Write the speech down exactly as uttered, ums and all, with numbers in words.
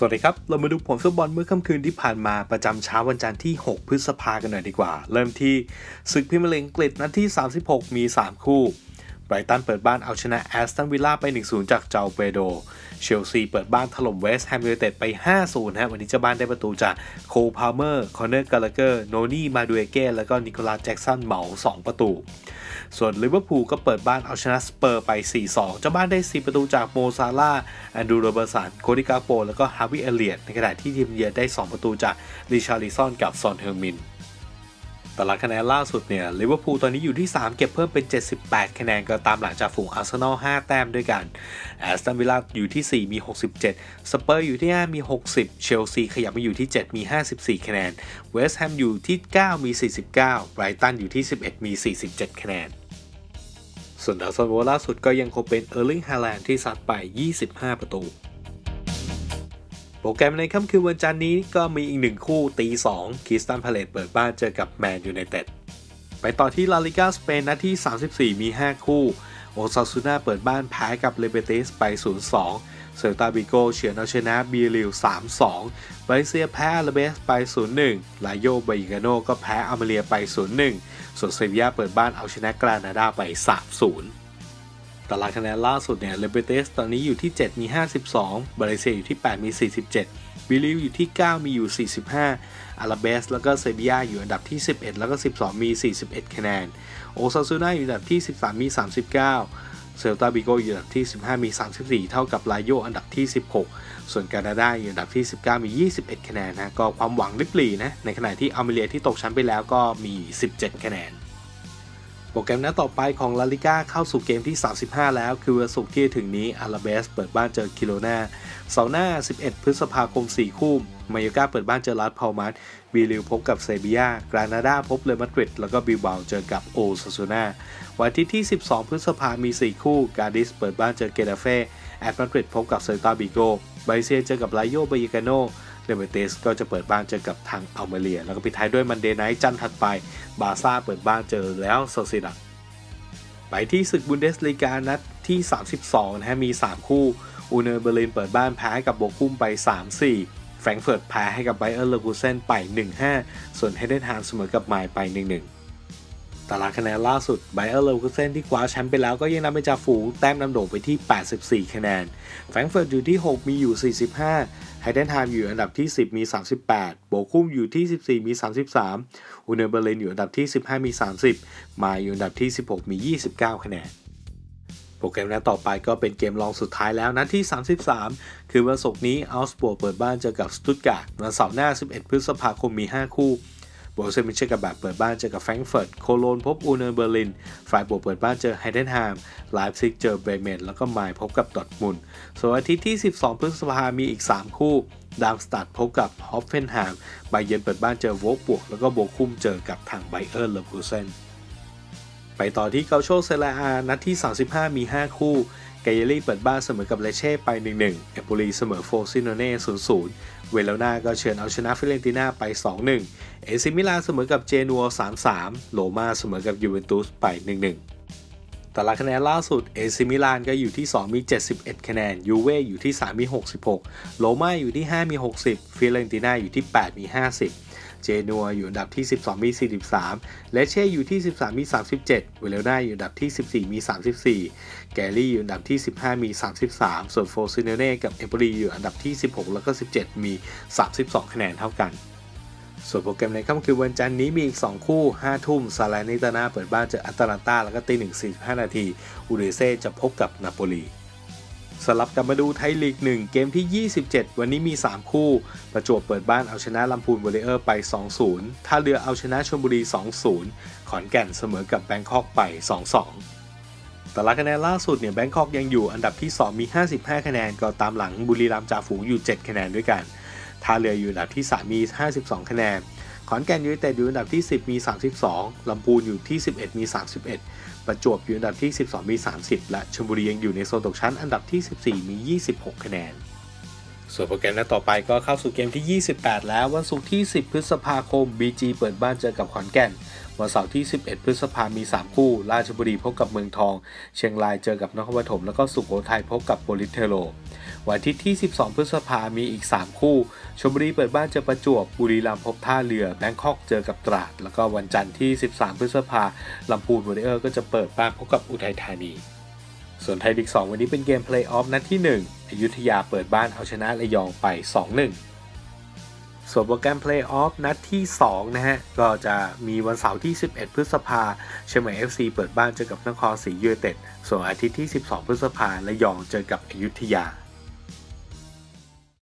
สวัสดีครับเรามาดูผลฟุตบอลเมื่อค่ำคืนที่ผ่านมาประจำเช้าวันจันทร์ที่หกพฤษภาคมกันหน่อยดีกว่าเริ่มที่ศึกพรีเมียร์ลีกอังกฤษนัดที่สามสิบหกมีสามคู่ไบรตันเปิดบ้านเอาชนะแอสตันวิลล่าไป หนึ่งศูนย์ จากเจ้าเปโดเชลซีเปิดบ้านถล่มเวสต์แฮมยูไนเต็ดไป ห้าศูนย์ ฮะวันนี้เจ้าบ้านได้ประตูจากโคลพาลเมอร์คอนเนอร์กาลาเกอร์โนนี่มาดูเอเก้แล้วก็นิโคลัสแจ็กสันเหมาสองประตูส่วนลิเวอร์พูลก็เปิดบ้านเอาชนะสเปอร์ไป สี่สอง เจ้าบ้านได้สี่ประตูจากโมซาลาห์แอนดรูโรเบอร์สันโคดิกาโปแล้วก็ฮาวิเอเลียตในขณะที่ทีมเยือนได้สองประตูจากริชาร์ลิซอนกับซอนเฮอร์มินตารางคะแนนล่าสุดเนี่ยลิเวอร์พูลตอนนี้อยู่ที่สามเก็บเพิ่มเป็นเจ็ดสิบแปดคะแนนก็ตามหลังจากฝูงอาร์เซนอลห้าแต้มด้วยกันแอสตันวิลล่าอยู่ที่สี่มีหกสิบเจ็ดสเปอร์อยู่ที่ห้ามีหกสิบเชลซีขยับมาอยู่ที่เจ็ดมีห้าสิบสี่คะแนนเวสต์แฮมอยู่ที่เก้ามีสี่สิบเก้าไบรตันอยู่ที่สิบเอ็ดมีสี่สิบเจ็ดคะแนนส่วนดาวซันโวล่าสุดก็ยังคงเป็นเออร์ลิงฮาแลนด์ที่ซัดไปยี่สิบห้าประตูโปรแกรมในค่ำคืนวันจันทร์นี้ก็มีอีกหนึ่งคู่ตีสองคริสตัลพาเลซเปิดบ้านเจอกับแมนยูไนเต็ดไปต่อที่ลาลิก้าสเปนนัดที่สามสิบสี่มีห้าคู่โอซาซูน่าเปิดบ้านแพ้กับเลเบติสไป ศูนย์สอง เซลตาบิโกเฉือนเอาชนะบีริล สามสอง บาเลเซียแพ้อาราเบสไป ศูนย์หนึ่ง ลาโยไบกาโนก็แพ้อามาเลียไป ศูนย์หนึ่ง ส่วนเซบีย่าเปิดบ้านเอาชนะกรานาดาไป สามศูนย์ตารางคะแนนล่าสุดเนี่ยเลเบติสตอนนี้อยู่ที่เจ็ดมีห้าสิบสองบาเลเซียอยู่ที่แปดมีสี่สิบเจ็ดบิลิวอยู่ที่เก้ามีอยู่สี่สิบห้าอาราเบสแล้วก็เซบีย่าอยู่อันดับที่สิบเอ็ดแล้วก็สิบสองมีสี่สิบเอ็ดคะแนนโอซาซูน่าอยู่อันดับที่สิบสามมีสามสิบเก้าเซลตาบิโกอยู่อันดับที่สิบห้ามีสามสิบสี่เท่ากับลาโยอันดับที่สิบหกส่วนแคนาดาอยู่อันดับที่สิบเก้ามียี่สิบเอ็ดคะแนนนะก็ความหวังลิบหลี่นะในขณะที่อัลเมเรียที่ตกชั้นไปแล้วก็มีสิบเจ็ดคะแนนโปรแกรมนัดต่อไปของลาลิก้าเข้าสู่เกมที่สามสิบห้าแล้วคือวันศุกร์ที่ถึงนี้อาราเบสเปิดบ้านเจอคิโรนาเสาร์หน้าสิบเอ็ดพฤษภาคมสี่คู่มายอร์กาเปิดบ้านเจอลาสพาลมาสบีริลพบกับเซบีย่ากรานาดาพบเรอัลมาดริดแล้วก็บิลบาเจอกับโอซาซูน่าวันอาทิตย์ที่สิบสองพฤษภาคมมีสี่คู่กาดิสเปิดบ้านเจอเกตาเฟ่แอตมาดริดพบกับเซลตาบิโกไบเซียเจอกับลาโยไบกาโนเรเบเตสก็จะเปิดบ้านเจอกับทางอัลเมเรียแล้วก็ปิดท้ายด้วยมันเดย์ไนท์จันทร์ถัดไปบาซ่าเปิดบ้านเจอแล้วโซซิดัดไปที่ศึกบุนเดสลีกานัดที่สามสิบสองนะฮะมีสามคู่อูเนอร์เบอร์ลินเปิดบ้านแพ้กับโบคุมไป สามสี่ แฟรงก์เฟิร์ตแพ้ให้กับไบเออร์เลอร์คูเซนไป หนึ่งห้า ส่วนเฮเดนฮามเสมอกับไมล์ไป หนึ่งหนึ่ง ตารางคะแนนล่าสุดไบเออร์เลอร์คูเซนที่คว้าแชมป์ไปแล้วก็ยังนำไปจากฝูงแต้มนำโด่งไปที่แปดสิบสี่คะแนนแฟรงก์เฟิร์ตอยู่ที่หกมีอยู่สี่สิบห้าไฮเดนฮามอยู่อันดับที่สิบมีสามสิบแปดโบคุมอยู่ที่สิบสี่มีสามสิบสามอูเนอร์เบอร์ลินอยู่อันดับที่สิบห้ามีสามสิบไมล์อยู่อันดับที่สิบหกมียี่สิบเก้าคะแนนโปรแกรมนัดต่อไปก็เป็นเกมรองสุดท้ายแล้วนัดที่สามสิบสามคือวันศุกร์นี้อัลสบวร์กเปิดบ้านเจอกับสตุตการ์ดวันเสาร์หน้าสิบเอ็ดพฤษภาคมมีห้าคู่โบเซมิเชกกับแบบเปิดบ้านเจอกับแฟรงก์เฟิร์ตโคโลนพบอูเนอร์เบอร์ลินไฟบวกเปิดบ้านเจอไฮเดนฮามไลฟ์ซิกเจอเบรเมนแล้วก็ไมล์พบกับดอร์ทมุนด์ส่วนอาทิตย์ที่สิบสองพฤษภาคมมีอีกสามคู่ดามสตัดพบกับฮอฟเฟนแฮมไบเยิร์นเปิดบ้านเจอโวลฟบวกแล้วก็โบคุมเจอกับทางไบเออร์เลอร์คูเซนไปต่อที่เกาโชเซเลอานัดที่สามสิบห้ามีห้าคู่ไกเยรี่เปิดบ้านเสมอกับเลเช่ไป หนึ่งหนึ่ง เอมโปลีเสมอโฟซิโนเน่ ศูนย์ศูนย์ เวโรนาก็เฉือนเอาชนะฟิเรนติน่าไป สองหนึ่ง เอซิมิลานเสมอกับเจนัว สามสาม โรม่าเสมอกับยูเวนตุสไป หนึ่งหนึ่ง ตารางคะแนนล่าสุดเอซิมิลานก็อยู่ที่สองมีเจ็ดสิบเอ็ดคะแนนยูเว่อยู่ที่สามมีหกสิบหกโรม่าอยู่ที่ห้ามีหกสิบฟิเรนติน่าอยู่ที่แปดมีห้าสิบเจนัวอยู่อันดับที่สิบสองมีสี่สิบสามเลเช่อยู่ที่สิบสามมีสามสิบเจ็ดเวโรนาอยู่อันดับที่สิบสี่มีสามสิบสี่แกรี่อยู่อันดับที่สิบห้ามีสามสิบสามส่วนโฟซิโนเน่กับเอมโปลีอยู่อันดับที่สิบหกแล้วก็สิบเจ็ดมีสามสิบสองคะแนนเท่ากันส่วนโปรแกรมในค่ำคืนวันจันทร์นี้มีอีกสองคู่ห้าทุ่มซาลาร์นิตานาเปิดบ้านเจออัตแลนตาแล้วก็ตี หนึ่ง สี่สิบห้านาทีอูดิเซ่จะพบกับนาโปลีสลับกันมาดูไทยลีกหนึ่งเกมที่ยี่สิบเจ็ดวันนี้มีสามคู่ประจวบเปิดบ้านเอาชนะลำพูนวอริเออร์ไป สองศูนย์ ท่าเรือเอาชนะชลบุรี สองศูนย์ ขอนแก่นเสมอกับแบงคอกไป สองสอง ตารางคะแนนล่าสุดเนี่ยแบงคอกยังอยู่อันดับที่สองมีห้าสิบห้าคะแนนก็ตามหลังบุรีรัมย์จ่าฝูงอยู่เจ็ดคะแนนด้วยกันท่าเรืออยู่อันดับที่สามมีห้าสิบสองคะแนนขอนแก่นยูไนเต็ดอยู่อันดับที่สิบมีสามสิบสองลำพูนอยู่ที่สิบเอ็ดมีสามสิบเอ็ดประจวบอยู่อันดับที่สิบสองมีสามสิบและชลบุรียังอยู่ในโซนตกชั้นอันดับที่สิบสี่มียี่สิบหกคะแนนส่วนโปรแกรมนัดต่อไปก็เข้าสู่เกมที่ยี่สิบแปดแล้ววันศุกร์ที่สิบพฤษภาคม บี จี เปิดบ้านเจอกับขอนแก่นวันเสาร์ที่สิบเอ็ดพฤษภาคมมีสามคู่ราชบุรีพบกับเมืองทองเชียงรายเจอกับนครปฐมแล้วก็สุโขทัยพบกับโปลิสเทโรวันอาทิตย์ที่สิบสองพฤษภามีอีกสามคู่ชลบุรีเปิดบ้านเจอประจวบบุรีรัมย์พบท่าเรือแบงคอกเจอกับตราดแล้วก็วันจันทร์ที่สิบสามพฤษภาลำพูนวอริเออร์ก็จะเปิดบ้านพบกับอุทัยธานีส่วนไทยลีกสองวันนี้เป็นเกมเพลย์ออฟนัดที่หนึ่งอยุธยาเปิดบ้านเอาชนะระยองไป สองหนึ่ง ส่วนโปรแกรมเพลย์ออฟนัดที่สองนะฮะก็จะมีวันเสาร์ที่สิบเอ็ดพฤษภาเชียงใหม่ เอฟ ซี เปิดบ้านเจอกับนครศรียูไนเต็ดส่วนอาทิตย์ที่สิบสองพฤษภาระยองเจอกับอยุธยา